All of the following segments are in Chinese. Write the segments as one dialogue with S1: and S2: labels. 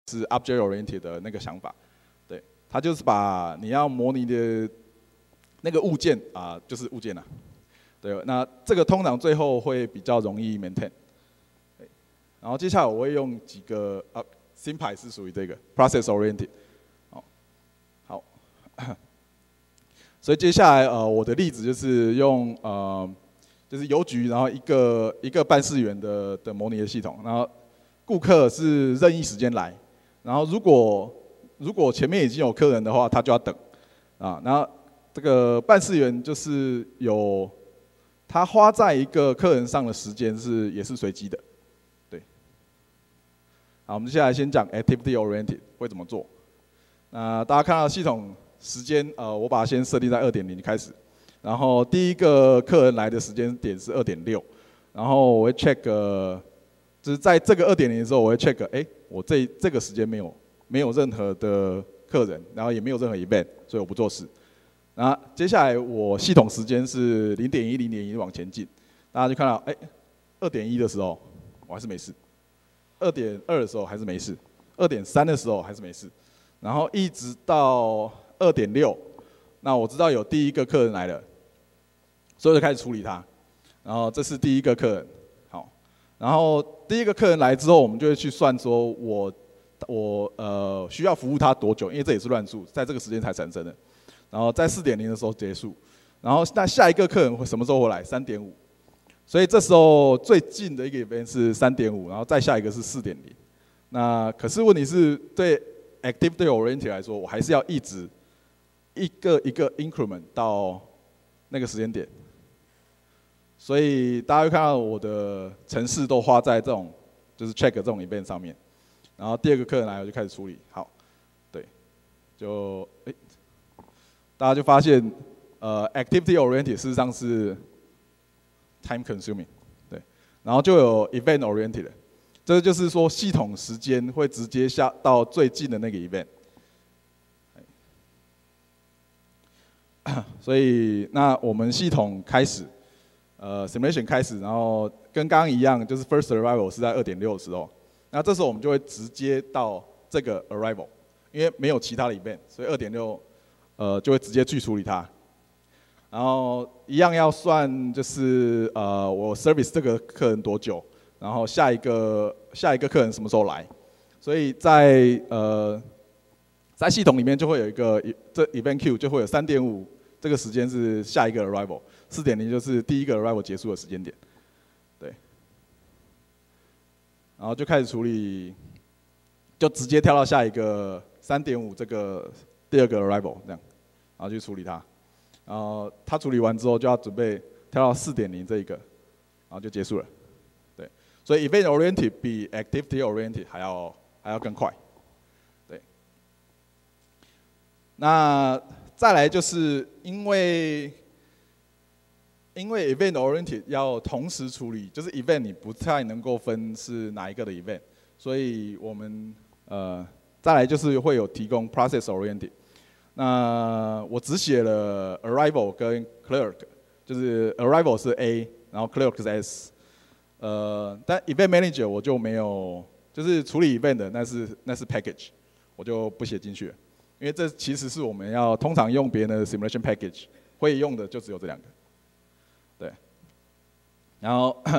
S1: 是 object oriented 的那个想法。对，它就是把你要模拟的那个物件就是物件啊。对，那这个通常最后会比较容易 maintain。然后接下来我会用几个SimPy 是属于这个 process oriented。好，所以接下来我的例子就是用就是邮局，然后一个办事员的模拟的系统，然后顾客是任意时间来，然后如果前面已经有客人的话，他就要等然后这个办事员就是他花在一个客人上的时间也是随机的，对。好，我们接下来先讲 activity oriented 会怎么做。那大家看到系统时间我把它先设定在 2.0 开始。然后第一个客人来的时间点是 2.6， 然后我会 check， 就是在这个 2.0 的时候，我会 check， 我这个时间没有任何的客人，然后也没有任何 event， 所以我不做事。然后接下来我系统时间是 0.1 0.1往前进，大家就看到2.1 的时候我还是没事，2.2 的时候还是没事，2.3 的时候还是没事，然后一直到 2.6， 那我知道有第一个客人来了。所以我就开始处理它，然后这是第一个客人，好，然后第一个客人来之后，我们就会去算说我需要服务他多久，因为这也是乱数，在这个时间才产生的，然后在 4.0 的时候结束，然后那下一个客人会什么时候回来 3.5， 所以这时候最近的一个 event 是 3.5， 然后再下一个是 4.0， 那可是问题是对 activity oriented 来说，我还是要一直一个 increment 到那个时间点。所以大家会看到我的程式都花在这种就是 check 这种 event 上面，然后第二个客人来我就开始处理。好，对，就大家就发现activity oriented 事实上是 time consuming， 对，然后就有 event oriented， 这就是说系统时间会直接下到最近的那个 event。所以那我们系统开始。simulation 开始，然后跟刚刚一样，就是 first arrival 是在 2.6 的时候，那这时候我们就会直接到这个 arrival， 因为没有其他的 event， 所以 2.6 就会直接去处理它。然后一样要算，就是我 service 这个客人多久，然后下一个客人什么时候来，所以在系统里面就会有一个这 event queue 就会有 3.5 这个时间是下一个 arrival。4.0 就是第一个 arrival 结束的时间点，对，然后就开始处理，就直接跳到下一个 3.5 这个第二个 arrival 这样，然后去处理它，然后它处理完之后就要准备跳到 4.0 这一个，然后就结束了，对，所以 event oriented 比 activity oriented 还要更快，对，那再来就是因为 event oriented 要同时处理，就是 event 你不太能够分是哪一个的 event， 所以我们再来就是会有提供 process oriented。那我只写了 arrival 跟 clerk， 就是 arrival 是 A， 然后 clerk 是 S。但 event manager 我就没有，就是处理 event 的那是 package， 我就不写进去了，因为这其实是我们要通常用别人的 simulation package 会用的就只有这两个。对，然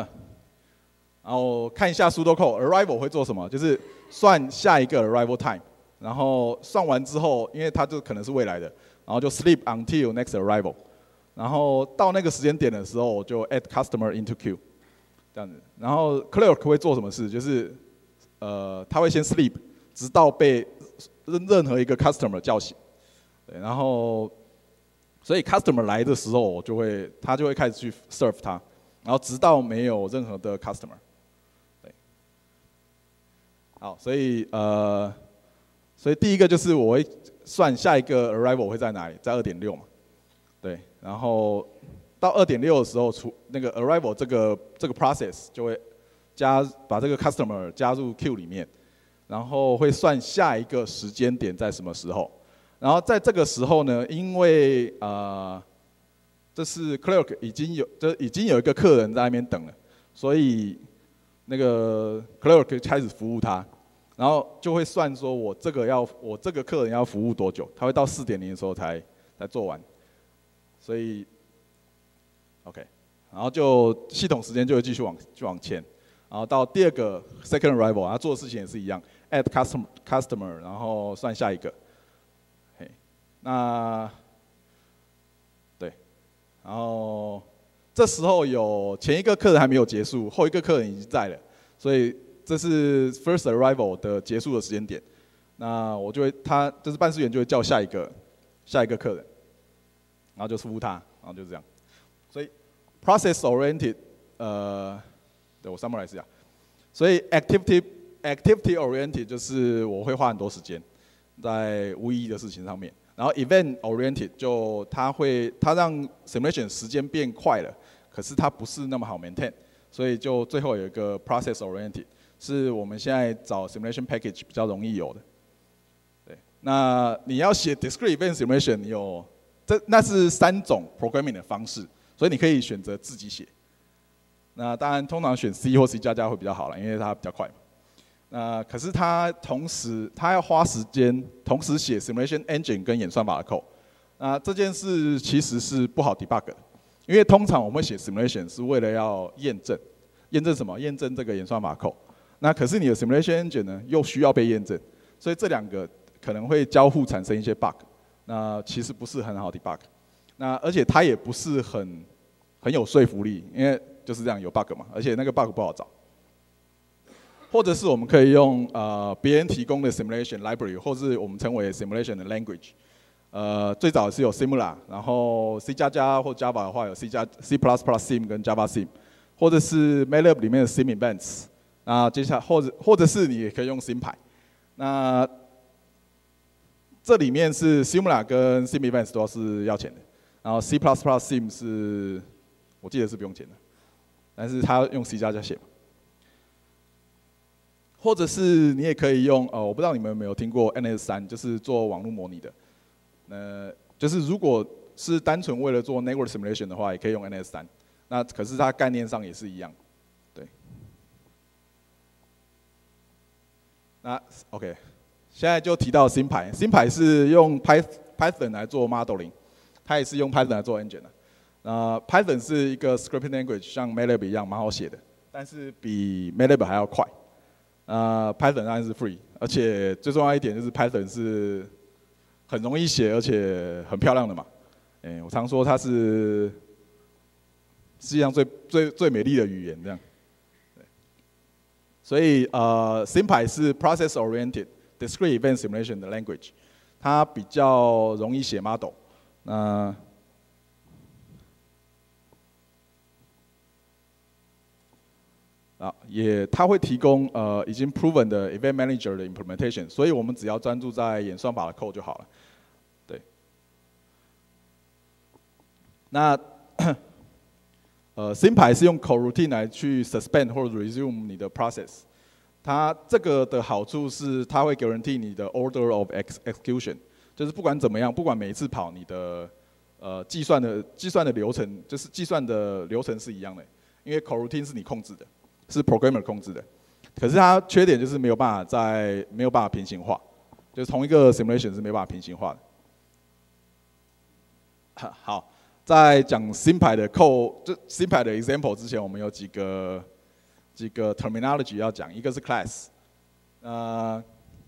S1: 后看一下 sudo code arrival 会做什么，就是算下一个 arrival time， 然后算完之后，因为它就可能是未来的，然后就 sleep until next arrival， 然后到那个时间点的时候，我就 add customer into queue， 这样子。然后 clerk 会做什么事，就是他会先 sleep， 直到被任何一个 customer 叫醒，对，然后。所以 customer 来的时候，他就会开始去 serve 它，然后直到没有任何的 customer， 对，好，所以第一个就是我会算下一个 arrival 会在哪里，在 2.6 嘛，对，然后到 2.6 的时候，那个 arrival 这个 process 就会把这个 customer 加入 queue 里面，然后会算下一个时间点在什么时候。然后在这个时候呢，因为这是 clerk 已经有一个客人在那边等了，所以那个 clerk 开始服务他， 然后就会算说我这个客人要服务多久，他会到4.0的时候才做完，所以 OK， 然后就系统时间就会继续往前，然后到第2个 second arrival， 他做的事情也是一样 ，add customer， 然后算下一个，嘿，那对，然后这时候有前一个客人还没有结束，后一个客人已经在了，所以这是 first arrival 的结束的时间点，那我就会他就是办事员就会叫下一个客人，然后就服务他，然后就这样，所以 process oriented， 对我 summarize 一下，所以 activity oriented 就是我会花很多时间在无意义的事情上面，然后 event oriented 就它让 simulation 时间变快了，可是它不是那么好 maintain， 所以就最后有一个 process oriented。是我们现在找 simulation package 比较容易有的。对，那你要写 Discrete-Event simulation， 那是3种 programming 的方式，所以你可以选择自己写。那当然，通常选 C 或 C++ 会比较好了，因为它比较快嘛。那可是它要花时间，同时写 simulation engine 跟演算法的 code。那这件事其实是不好 debug 的，因为通常我们会写 simulation 是为了要验证什么？验证这个演算法 code。那可是你的 simulation engine 呢，又需要被验证，所以这2个可能会交互产生一些 bug， 那其实不是很好 debug， 那而且它也不是很有说服力，因为就是这样有 bug 嘛，而且那个 bug 不好找，或者是我们可以用别人提供的 simulation library， 或是我们称为 simulation 的 language， 最早是有 Simula， 然后 C++ 或 Java 的话有 C++Sim 跟 Java Sim， 或者是 MATLAB 里面的 SimEvents。那接下来或者是你也可以用 SimPy， 那这里面是 Simula 跟 SimEvents 都是要钱的，然后 C++Sim 是我记得是不用钱的，但是它用 C++ 写嘛。或者是你也可以用我不知道你们有没有听过 NS3， 就是做网络模拟的，就是如果是单纯为了做 network simulation 的话，也可以用 NS3， 那可是它概念上也是一样。那 OK， 现在就提到 SimPy 是用 Python 来做 modeling， 它也是用 Python 来做 engine 的。Python 是一个 scripting language， 像 MATLAB 一样蛮好写的，但是比 MATLAB 还要快。Python 当然是 free， 而且最重要一点就是 Python 是很容易写，而且很漂亮的嘛。我常说它是世界上最美丽的语言这样。所以SimPy 是 process oriented Discrete-Event simulation 的 language， 它比较容易写 model。它会提供已经 proven 的 event manager 的 implementation， 所以我们只要专注在演算法的 code 就好了。对。那SimPy 是用 coroutine 来去 suspend 或者 resume 你的 process， 它这个的好处是它会 guarantee 你的 order of execution， 就是不管怎么样，不管每一次跑你的计算的流程，就是计算的流程是一样的，因为 coroutine 是你控制的，是 programmer 控制的。可是它缺点就是没有办法平行化，就是同一个 simulation 是没办法平行化的。好。在讲 SimPy 的 code， 就 SimPy 的 example 之前，我们有几个 terminology 要讲，一个是 class，class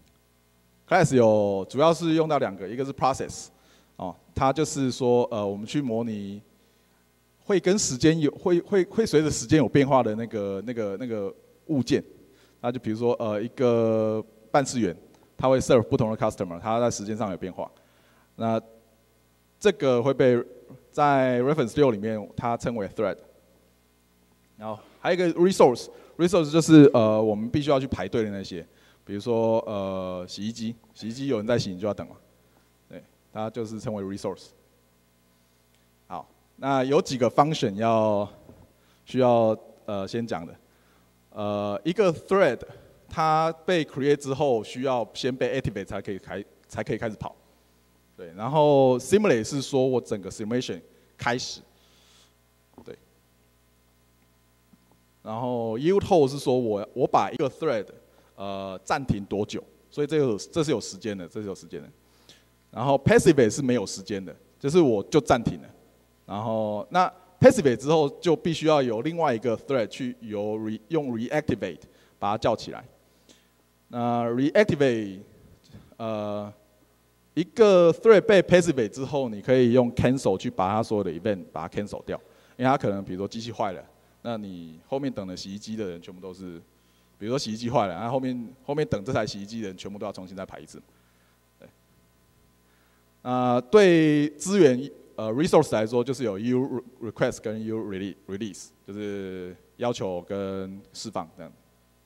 S1: 主要是用到2个，一个是 process， 它就是说我们去模拟会跟时间会随着时间有变化的那个物件，那就比如说一个办事员，他会 serve 不同的 customer， 他在时间上有变化，那这个会被在 reference 6里面，它称为 thread。然后还有一个 resource 就是我们必须要去排队的那些，比如说洗衣机有人在洗，你就要等嘛，对，它就是称为 resource。好，那有几个 function 需要先讲的，一个 thread 它被 create 之后，需要先被 activate 才可以开始跑。对，然后 simulate 是说我整个 simulation 开始，对，然后 yield hold 是说我把一个 thread 暂停多久，所以这是有时间的，这是有时间的。然后 passive 是没有时间的，就是我就暂停了。然后那 passive 之后就必须要有另外一个 thread 去用 reactivate 把它叫起来。那 reactivate 一个 thread 被 passive 之后，你可以用 cancel 去把它所有的 event 把它 cancel 掉，因为它可能比如说机器坏了，那你后面等的洗衣机的人全部都是，比如说洗衣机坏了，然后后面等这台洗衣机的人全部都要重新再排一次。对，对资源resource 来说，就是有 u request 跟 u release， 就是要求跟释放这样。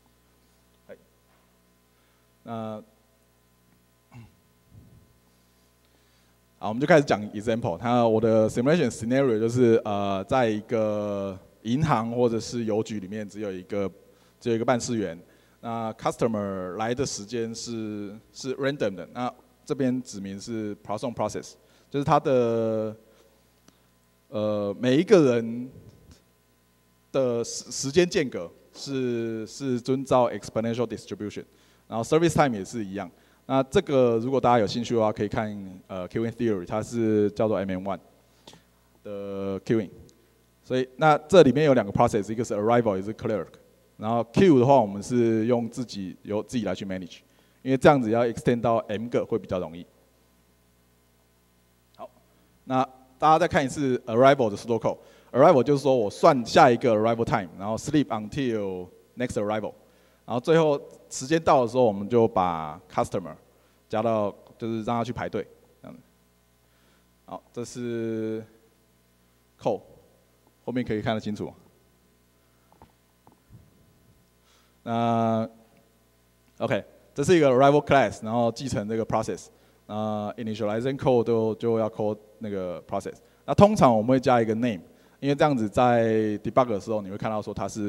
S1: 好，我们就开始讲 example。我的 simulation scenario 就是在一个银行或者是邮局里面只有一个办事员。那 customer 来的时间是 random 的。那这边指明是 process， 就是它的每一个人的时间间隔是遵照 exponential distribution， 然后 service time 也是一样。那这个如果大家有兴趣的话，可以看queuing theory， 它是叫做 MM1 的 queuing。所以那这里面有2个 process， 一个是 arrival， 一个是 clerk。然后 queue 的话，我们是由自己来去 manage， 因为这样子要 extend 到 m 个会比较容易。好，那大家再看一次 arrival 的 pseudocode。arrival 就是说我算下一个 arrival time， 然后 sleep until next arrival。然后最后时间到的时候，我们就把 customer 加到，就是让他去排队，这样子。好，这是 code， 后面可以看得清楚。那 OK， 这是一个 arrival class， 然后继承这个 process， initializing code 就要 call 那个 process。那通常我们会加一个 name， 因为这样子在 debug 的时候，你会看到说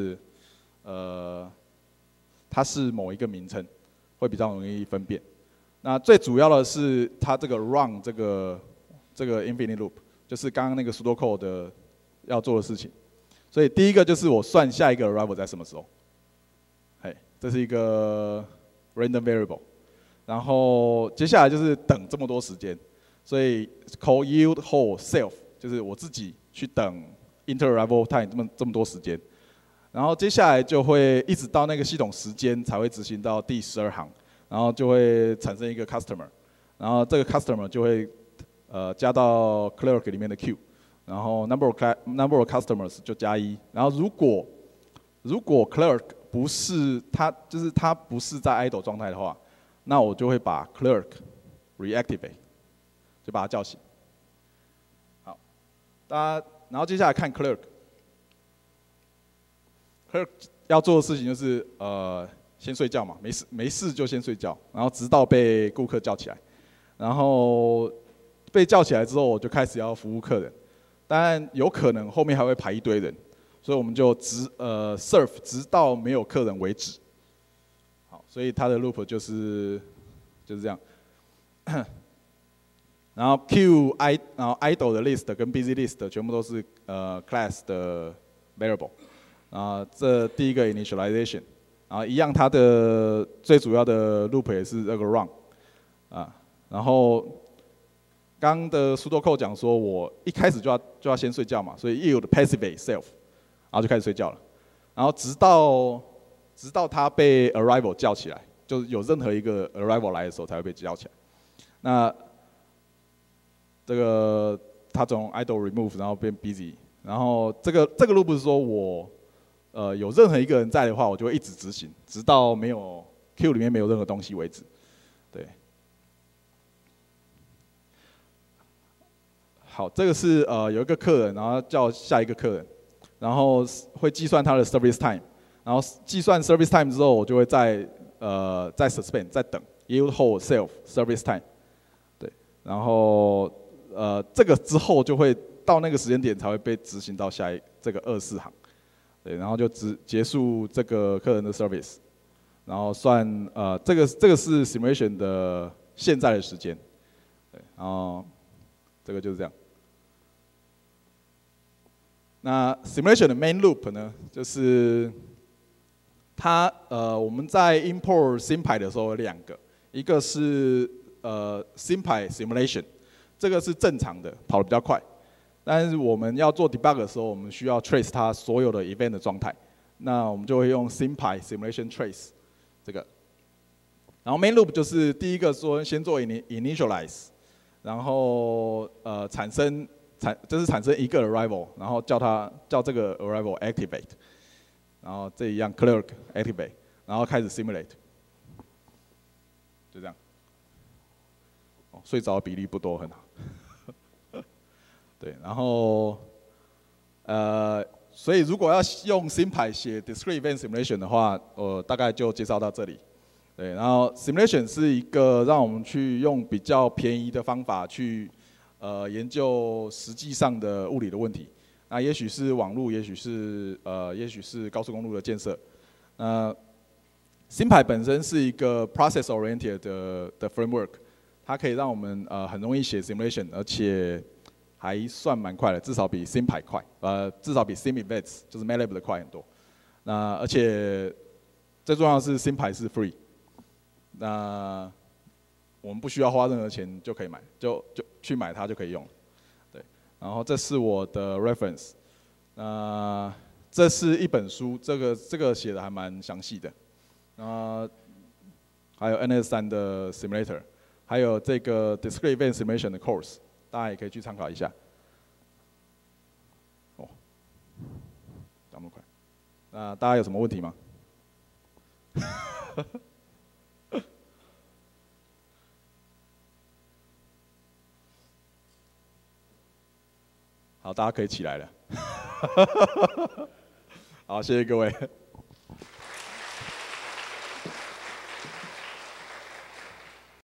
S1: 它是某一个名称，会比较容易分辨。那最主要的是它这个 run 这个 infinite loop， 就是刚刚那个 pseudocode 的要做的事情。所以第一个就是我算下一个 arrival 在什么时候，这是一个 random variable。然后接下来就是等这么多时间，所以 call yield hold self 就是我自己去等 inter arrival time 这么多时间。然后接下来就会一直到那个系统时间才会执行到第12行，然后就会产生一个 customer， 然后这个 customer 就会加到 clerk 里面的 queue， 然后 number of customers 就加1，然后如果 clerk 不是就是他不是在 idle 状态的话，那我就会把 clerk reactivate， 就把它叫醒。好，然后接下来看 clerk 要做的事情就是先睡觉嘛，没事就先睡觉，然后直到被顾客叫起来，然后被叫起来之后，我就开始要服务客人，当然有可能后面还会排一堆人，所以我们就serve 直到没有客人为止。好，所以它的 loop 就是这样。然后 然后 idle 的 list 跟 busy list 全部都是class 的 variable。这第一个 initialization， 然后一样，它的最主要的 loop 也是这个 run， 然后刚的 pseudocode 讲说，我一开始就要先睡觉嘛，所以 yield passive self， 然后就开始睡觉了，然后直到它被 arrival 叫起来，就是有任何一个 arrival 来的时候才会被叫起来。那这个它从 idle remove 然后变 busy， 然后这个 loop 是说我有任何一个人在的话，我就会一直执行，直到没有 queue 里面没有任何东西为止。对，好，这个是有一个客人，然后叫下一个客人，然后会计算他的 service time， 然后计算 service time 之后，我就会再 suspend 再等 yield hold self service time。对，然后这个之后就会到那个时间点才会被执行到这个24行。对，然后就结束这个客人的 service， 然后算这个是 simulation 的现在的时间，对，然后这个就是这样。那 simulation 的 main loop 呢，就是我们在 import SimPy 的时候有2个，一个是SimPy simulation， 这个是正常的，跑得比较快。但是我们要做 debug 的时候，我们需要 trace 它所有的 event 的状态，那我们就会用 SimPy simulation trace 这个。然后 main loop 就是第一个说先做 initialize， 然后产生一个 arrival， 然后叫这个 arrival activate， 然后这一样 clerk activate， 然后开始 simulate， 就这样。睡着的比例不多，很好。对，然后所以如果要用 SimPy 写 Discrete-Event Simulation 的话，大概就介绍到这里。对，然后 Simulation 是一个让我们去用比较便宜的方法去研究实际上的物理的问题。那也许是网络，也许是高速公路的建设。SimPy 本身是一个 process-oriented 的 framework， 它可以让我们很容易写 simulation， 而且还算蛮快的，至少比 SimPy 快，至少比 SimEvent 就是 MATLAB 的快很多。那而且最重要的是 SimPy 是 free， 那我们不需要花任何钱就可以买，就去买它就可以用了。对，然后这是我的 reference， 这是一本书，这个写的还蛮详细的。还有 NS3 的 simulator， 还有这个 Discrete-Event Simulation 的 course， 大家也可以去参考一下。讲那么快，那大家有什么问题吗？好，大家可以起来了。好，谢谢各位。